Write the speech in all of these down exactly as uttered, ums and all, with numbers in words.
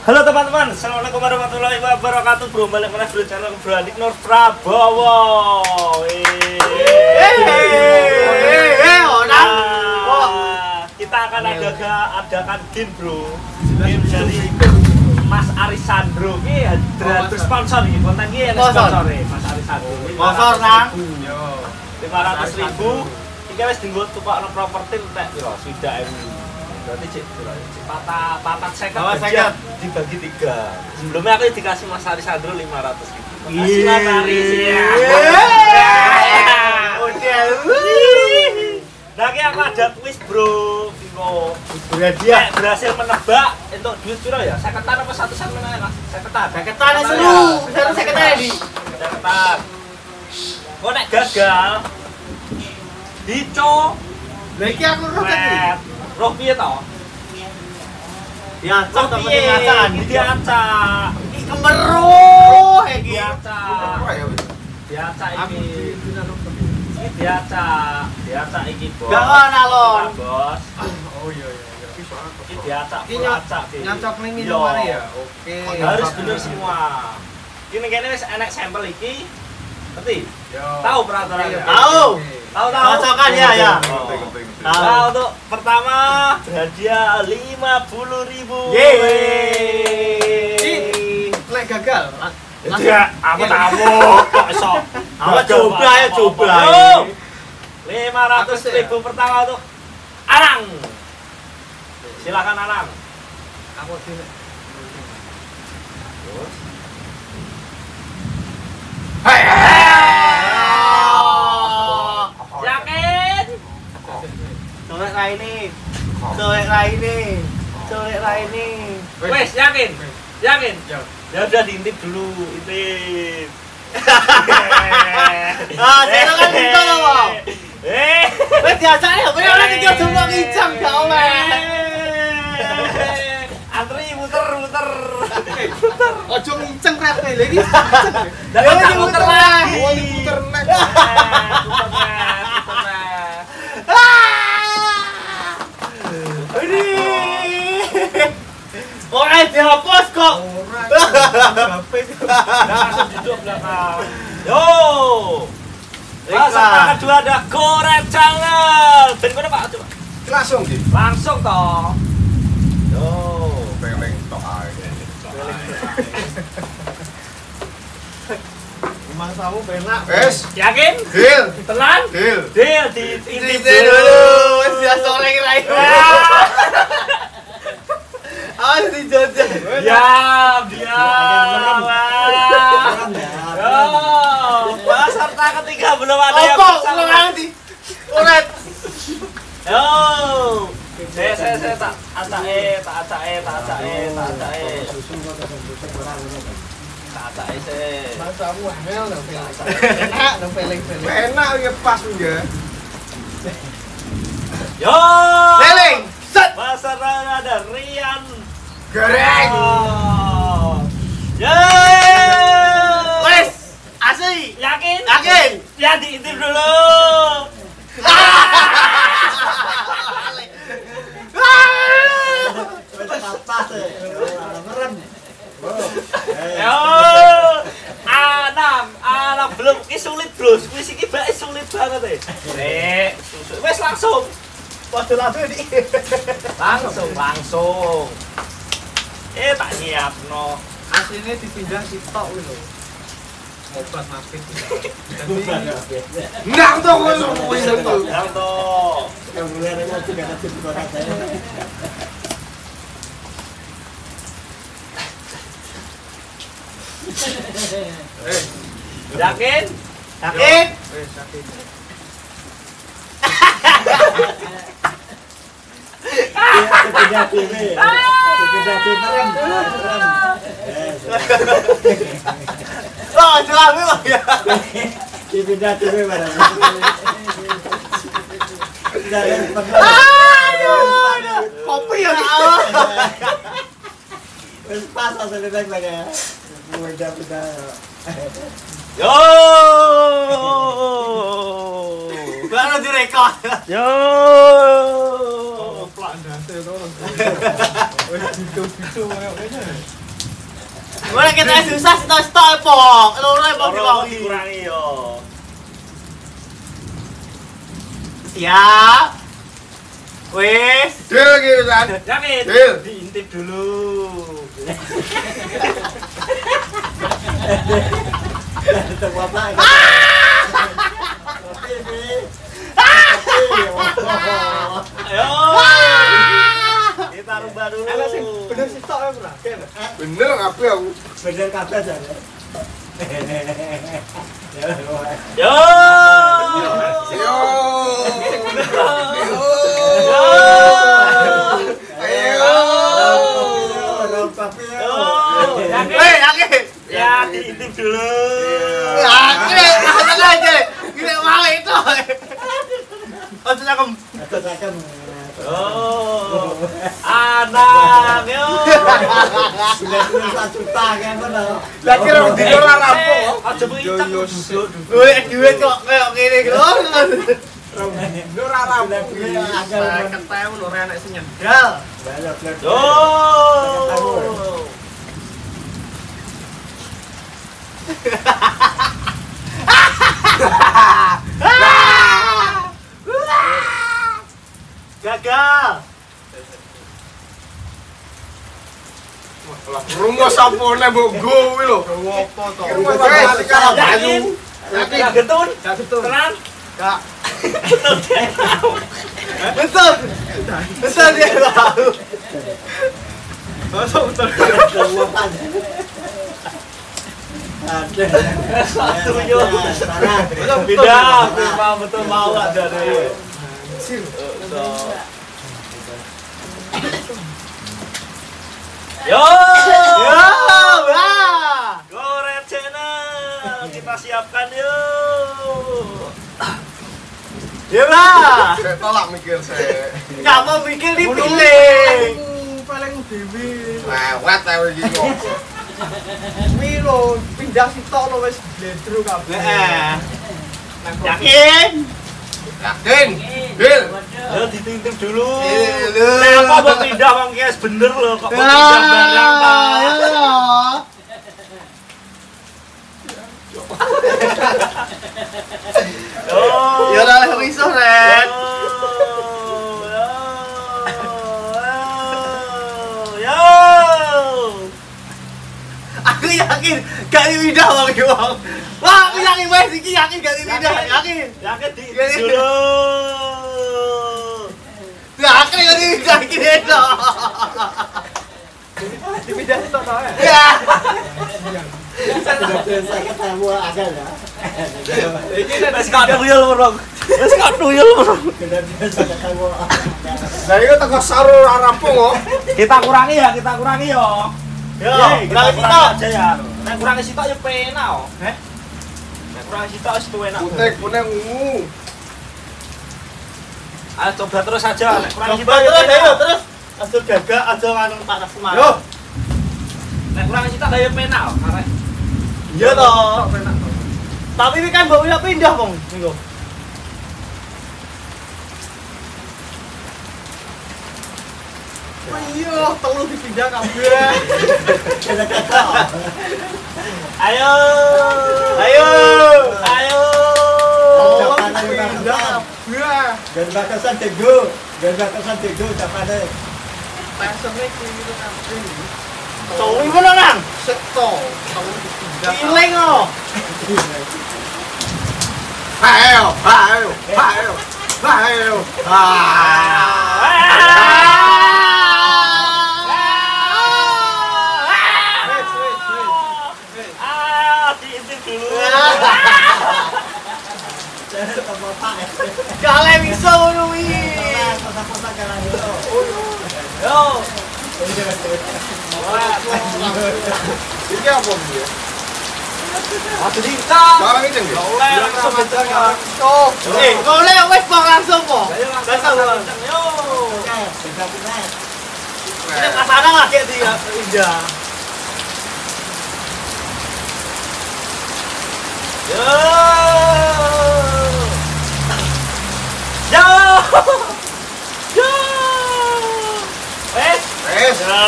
Halo teman-teman, assalamualaikum warahmatullahi wabarakatuh. Bro, balik mana bro channel Bro Andik Nur Prabowo. Kita akan adaga, adakan game bro, game dari Mas Arisandro. Ini ada sponsor nih, konten ini ada sponsor nih, Mas Arisandro. Sponsor nang? lima ratus ribu. Ini wis dienggo tukokno properti entek piro? Sudah em. Berarti cek patah patah second dibagi tiga. Sebelumnya aku dikasih Mas Arisandro lima ratus ribu. Makasih Mas Aris ya. Nah, ini aku ada kuis bro. Bingo. Dia berhasil menebak untuk duit piro ya? Seketan apa satu sen meneh Mas? Seketan. Seketan seru. Seru seketan iki. Seketan. Kok nek gagal dico. Lah iki aku roket. Roh piye to? Diacak ta penting ngacan, diacak. Iki kemeruh iki. Diacak. Diacak iki. Iki diacak. Diacak iki, Bos. Gak ono alon. Bos. Oh iya iya. Iki diacak, diacak iki. Nyacok ning minum mari ya. Oke. Harus bener semua. Ini kene wis enek sampel iki. Ngerti? Tahu peraturannya? Tahu. Tahu tahu. Cocokan ya ya. Nah, untuk pertama hadiah lima puluh ribu. Yeay. Lek gagal. Ya, aku tahu kok iso. Aku coba ya coba. lima ratus ribu pertama untuk Anang. Silakan Anang. Aku sini. Hei. Yakin? Colek lah ini. Colek lah ini. Colek lah ini. Wes, yakin? Yakin? Ya udah diintip dulu, intip. Ah, saya kan itu loh. Eh, wes diajak ya, kowe ora iki aja mbok ngicam gak oleh. Antri muter muter. Muter. Ojo ngiceng rete lha iki. Lah tak muter lagi. Oh, muter nek. Ini. Ora dihapus kok. Ora. H P. Langsung duduk belakang. Yo. Peserta kedua ada Goreng Channel. Ben kono Pak, coba. Langsung di. Langsung toh. Yo, Peleng tok ae. Emang kamu penak. Wes, yakin? deal. Tenan? Deal. Deal di Ini dulu. Wis biasa oleh rai. Ah, dijajah. Diam, diam. Yo, peserta ketiga belum ada yang Apa? bisa. Belum nanti. Oret. Yo. Saya saya saya tak acak eh, tak acak eh, tak acak eh, tak acak eh. Tak acak eh sih. Masamu hamil nang peling. Enak nang peling-peling. Enak ya pas ya. Yo. Peling. Set. Peserta ada Rian Goreng. Yeay. Wes. Asli. Yakin? Yakin. Ya diintip dulu. Yo, Anam, Anam belum, ini sulit bro, kuis ini baik sulit banget ya. Nek, wes langsung, Waduh langsung ini. langsung, langsung. Eh tak nyiap no. Aslinya dipindah si tok lho. Obat mapit. Nang to wis wis to. Yang tuh. Yang mulai remote juga ada di kota saya. Eh, Yakin? Yakin? wis yakin. Sepeda TV. Sepeda TV rem. Oh, selalu ya. Sepeda TV barang. Aduh, aduh. Kopi ya Allah. Wes pas sampai bebek lagi. Udah udah. Yo. Baru direkod. Yo. Plak ndase. itu. Wes bicu-bicu koyo ngene. Boleh kita susah stok-stok pok. Loro pok Loro dikurangi. dikurangi yo. Siap. Wes. Deal iki kan. Yakin? Deal. Diintip dulu. Ayo. Kita rubah dulu. Ana sing bener stok ya, Bro. Bener kabeh aku. Bener kabeh jane. Yo. Yo. Yo. Ayo. Yakin? Weh, yakin. Ya, diintip dulu. Yakin, tenang aja. Gila mau itu. Ojo cakem. Oh. Anak yo. Lah kira dino ora rampung. Aja mengincak Yo, yo, duduk. Duit duit kok kayak gini gitu. Dino ora rampung. Ketemu lho ora enak sing nyendal. Yo. Gagal. Lah rumah sampone mbok go kuwi lho. Opo to? Wes sekarang banyu. Yakin gak getun? Gak betul. Tenang. Gak. Betul. Betul dia tahu. Masuk betul. Satu yo. Beda, memang betul mau ada deh. Yo. Ya, wah. Goret channel kita siapkan yuk. Ya, wah. Saya tolak mikir saya. Gak mau mikir dipilih. Paling dewi. Lewat ae iki kok. Kuwi lho, pindah sitok lho wis bledro kabeh. Heeh. Yakin? Yakin? Deal. Yo ditintip dulu. Iya, Nah, apa mau pindah Bang Kies bener loh kok mau pindah barang Pak. Oh. Ya ora leh riso, Ren. Yo. Aku yakin gak dipindah wong iki wong. Wah, aku yakin wis iki yakin gak dipindah, yakin. Yakin di dulu. Yakin gak dipindah iki itu. Dipindah sitok to ya? Ya. Wes gak tuyul Bro. Wes gak tuyul Bro. Lah iki teko saru ora rampung kok. Kita kurangi ya, kita kurangi yo. Yo, Yeay, kita kurangi kurangi sitok. aja ya. Nek kurangi sitok yo penak kok. Heh. Nek kurangi sitok wis tuh enak. Putih kuning ungu. Ayo coba terus aja. Nek kurangi Coba sitok yo terus ayo penak. terus. Aja gagak aja nganu panas semangat. Yo. Nek kurangi sitok yo penak kok. Arek. Iya toh. Tapi ini kan mbok udah pindah, Bang. Niku. Iya, telu dipindah kabeh. Ayo. Ayo. Ayo. Oh, pindah kabeh. Dan batasan tego, dan batasan tego capane. Pasane kuwi to kabeh. Tolu ngono nang. Seto. Telu dipindah. Iling kok. Ayo, ayo, ayo. Ayo. Ah, diintip dulu. Kale bisa ngono kuwi. Kota-kota jalan itu. Yo. Iki apa iki? Aduh cinta. Barang ini nggih. Oleh langsung bencana. Oh, eh, ngene wis kok langsung kok. Langsung yo. Ini kasana lagi di Indah. Yo. Yo. Yo.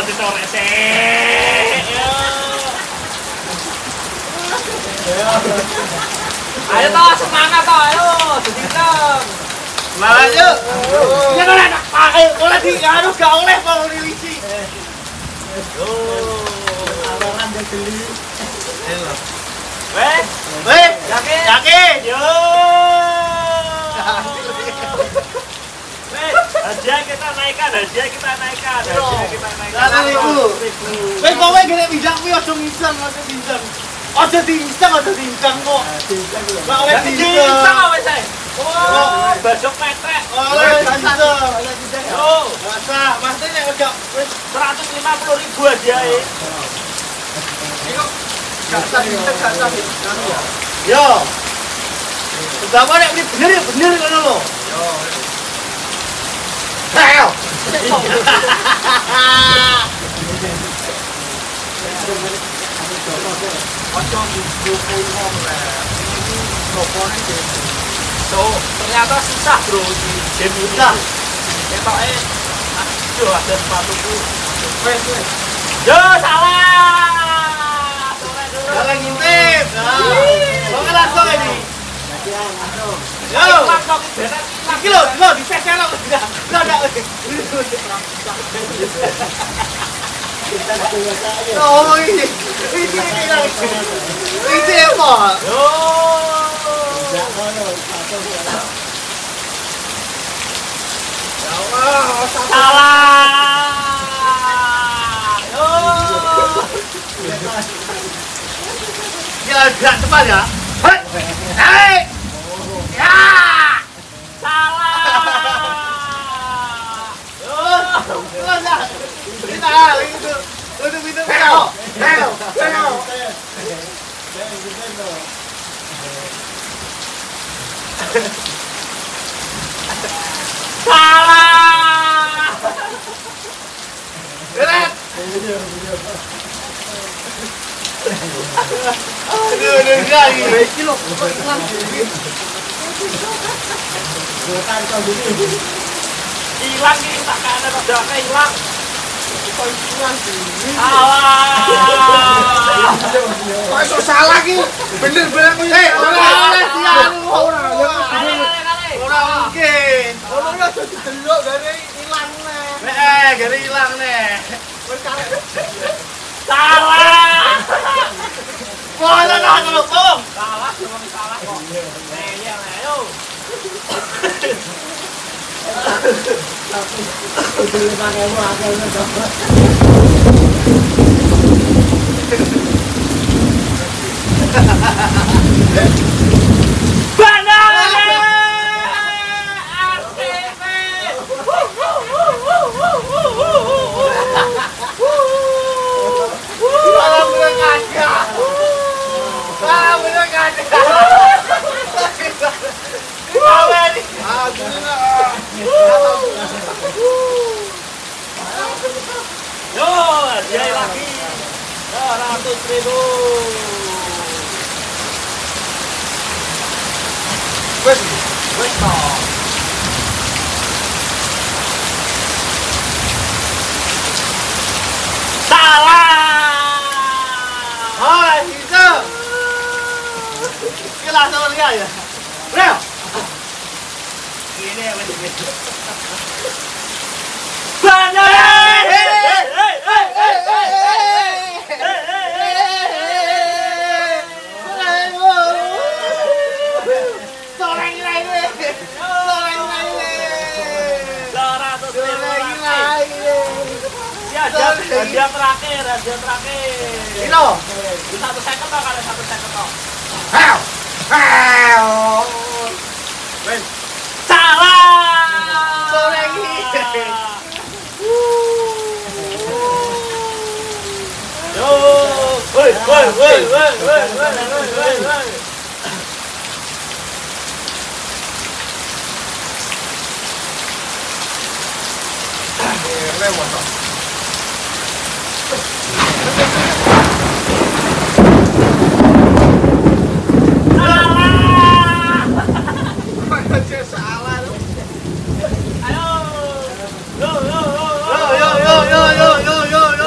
dicorek sih. Ayo toh semangat toh, ayo sedikit. Semangat yuk. Ya oleh nak pakai, oleh di anu gak oleh mau rilisi. Oh, Awalan dia geli. weh, Weh, yakin? yakin. Yo. Weh, hadiah kita naikkan, hadiah kita naikkan, hadiah kita naikkan. Seratus ribu. Weh, kowe gede bidang kuwi aja ngiseng, aja bintang. Aja diiseng, aja diiseng kok. Gak oleh Jadi diiseng. kita wes saya. Oh, badok petrek. Oleh diiseng. Oleh diiseng. Yo, Masa, masa nek gak wis seratus lima puluh ribu hadiah. gak sah diiseng, gak sah diiseng. Yo. Pertama nek ini bener ya bener ngono lho. Yo. Ayo. Ojo buku ngomong lah. Ini lopone dhewe. So, ternyata susah bro di game ini. Susah. Ketoknya, aduh ada sepatuku. Wes wes. Yo, salah. Soleh dulu. Jalan ngintip. Nah. Kok langsung ini. Yo. Ilang kok bener. Iki lho, lho disesel lho. Enggak enggak. Oh ini. Ini ini lagi. Ini apa? Yo. Ya ngono, satu ora. Ya Allah, Salah. Yo. Ya gerak cepat ya. Hei. Hei. Ya. Salah. Yo. Terus ya. Kita itu. Untuk itu kita. Ayo. Ayo. Salah. Gerak. Aduh, aduh, lagi. Iki lho, kok hilang. Bukan kau gini. Hilang ini tak ada rodanya hilang. Kok hilang sih? Salah. Kok iso salah ki? Bener-bener kuwi. Eh, ora oleh dianu. Ora, Kali kali kali. ora mungkin. Ngomongnya aja didelok gare ilang neh. Eh, gare ilang neh. Wis karek. Salah. Mana nah kalau kok? Salah, memang salah kok. Ngeyel ayo. Udah pakai mau akal dapat. Banana. R T P. Malah bener kaca. Malah bener kaca. Apa ini? Ah, bener. Yo, dia lagi. Seratus ribu. Wes, Wes toh. Salah. hai itu. Kita sama lihat ya. Bro. Ini yang lebih. Banana. Hadiah terakhir, hadiah terakhir. Kilo. Di satu second toh, kalian satu second toh. Heo. Heo. Wes. Salah. Sore ini. Yo, woi, woi, woi, woi, woi, woi, woi, woi, woi. Lewat toh. Salah. Ayo. Yo, yo, yo, Yo yo yo yo yo yo yo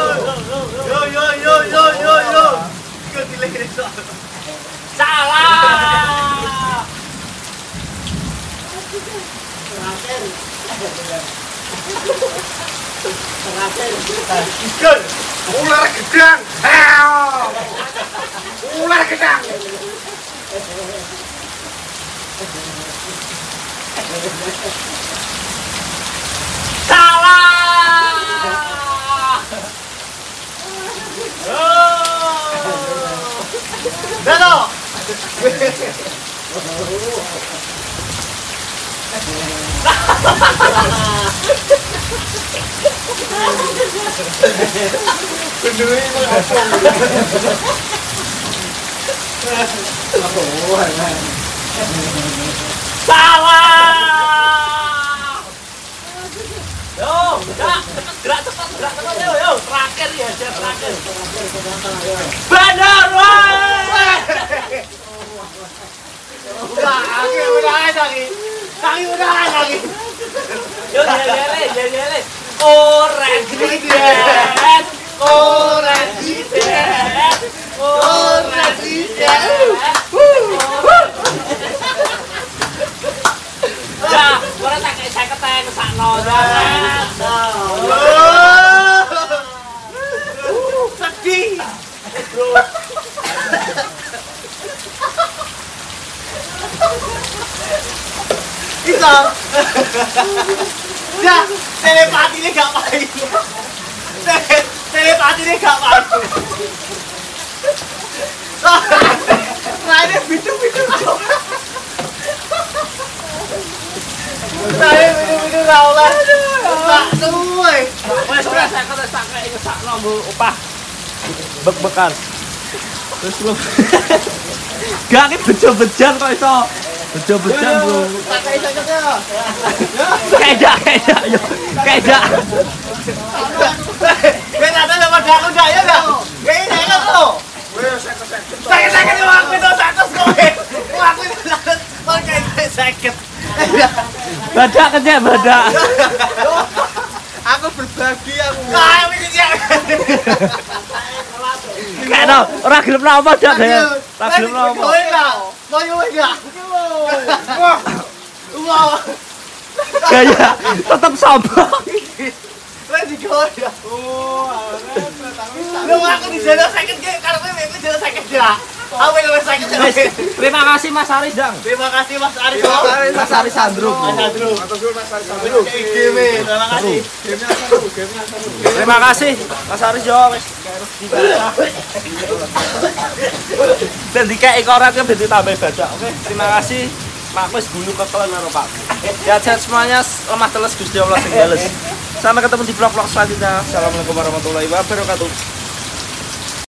Gun. Ular gedang. Ular gedang. Salah. Oh. Dano. Kenduri itu apa? Salah. Yo, gerak, cepat gerak cepat, gerak cepat yo yo. Terakhir ya, Jar, terakhir. Benar, woi. Udah, aku udah lagi. Kaki udah lagi. Yo, jele, jele. Oren gidet. Oren gidet. Oren gidet. Ya, ora tak kek seket ae kesakno. Sedih. Bro. Bisa. Ya, telepati ini gak main. Telepati ini gak main. Nah, ini bidu-bidu. Saya bidu-bidu rawat. Tak tuh. Wes ora seket wis tak kek kesakno mbok opah. Bek-bekan. Terus lu. Gak ki bejo-bejan kok iso. Bejo-bejan, Bro. Tak kayak sakitnya. Kedak, kedak yo. Kedak. Gue ada sama aku dah ya dah. Gue ini kan lo. Sakit-sakit lu aku itu satu kowe. Aku itu sakit. Oke, sakit. Badak kecek badak. Aku berbagi aku. Ah, ini dia. Kayak no, ora gelem napa dak ya. Ora gelem napa. Kowe enggak? Mau yo enggak? Wah. Wah. Gaya tetep sombong. Wes digowo ya. Oh, lu aku di sana sakit ge, karepe aku jalan sakit ya. Aku lu sakit. Terima kasih Mas Aris, Dang. Terima kasih Mas Aris. Mas Aris Sandro. Mas Sandro. Matur suwun Mas Aris Sandro. Game, terima kasih. Game-nya seru, game-nya seru. Terima kasih Mas Aris yo wis dan dikei koran ben ditambah badak. Oke, terima kasih. Mak wis gulu kekelen karo Pak. Sehat-sehat semuanya, lemah teles Gusti Allah sing bales. Sampai ketemu di vlog-vlog selanjutnya. Assalamualaikum warahmatullahi wabarakatuh.